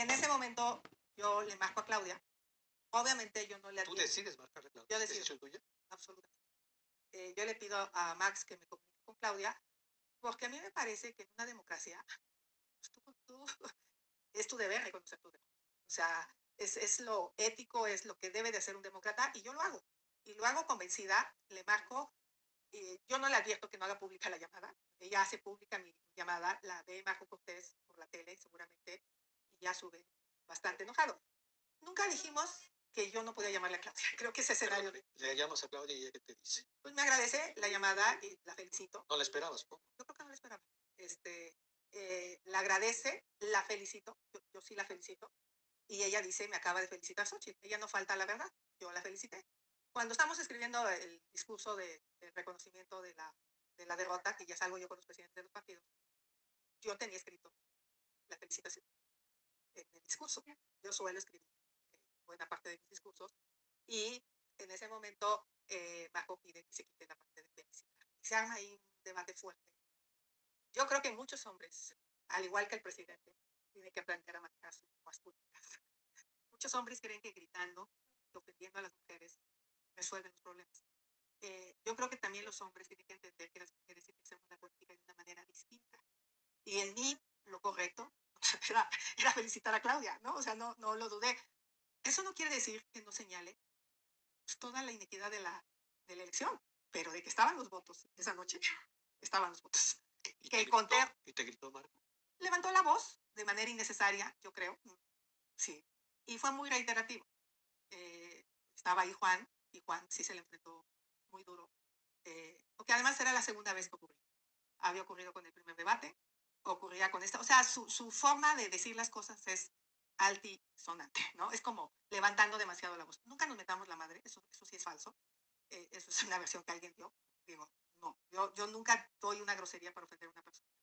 en ese momento yo le marco a Claudia. Obviamente yo no le ¿Tú advierto. decides marcarle a Claudia? Yo ¿Es decido. decisión tuya? Absolutamente. Yo le pido a Max que me comunique con Claudia, porque a mí me parece que en una democracia pues, es tu deber reconocer tu derecho. O sea, es lo ético, es lo que debe de hacer un demócrata, y yo lo hago. Y lo hago convencida, le marco. Yo no le advierto que no haga pública la llamada. Ella hace pública mi llamada, la ve Marco Cortés por la tele, seguramente, y ya sube bastante enojado. Nunca dijimos que yo no podía llamarle a Claudia. Creo que ese escenario. Le llamas a Claudia y ella, ¿qué te dice? Pues me agradece la llamada y la felicito. ¿No la esperabas? ¿No? Yo creo que no la esperaba. La agradece, la felicito. Yo sí la felicito. Y ella dice, me acaba de felicitar Xochitl. Ella no falta la verdad. Yo la felicité. Cuando estamos escribiendo el discurso de reconocimiento de la derrota, que ya salgo yo con los presidentes de los partidos, yo tenía escrito la felicitación en el discurso. Yo suelo escribir buena parte de mis discursos, y en ese momento Marco pide que se quite la parte de felicitar. Y se arma ahí un debate fuerte. Yo creo que muchos hombres, al igual que el presidente, tienen que aprender a manejar sus lenguas públicas. Muchos hombres creen que gritando, ofendiendo a las mujeres, resuelven los problemas. Yo creo que también los hombres tienen que entender que las mujeres ejercemos la política de una manera distinta. Y en mí, lo correcto era felicitar a Claudia, ¿no? O sea, no lo dudé. Eso no quiere decir que no señale pues, toda la inequidad de la elección, pero de que estaban los votos esa noche, estaban los votos. ¿Y que el conteo. ¿Y te gritó Marco? Levantó la voz de manera innecesaria, yo creo. Sí. Y fue muy reiterativo. Estaba ahí Juan, y Juan sí se le enfrentó muy duro. Porque además era la segunda vez que ocurría. Había ocurrido con el primer debate, ocurría con esta. O sea, su forma de decir las cosas es altisonante, ¿no? Es como levantando demasiado la voz. Nunca nos metamos la madre, eso sí es falso. Eso es una versión que alguien dio. Digo, no, yo nunca doy una grosería para ofender a una persona.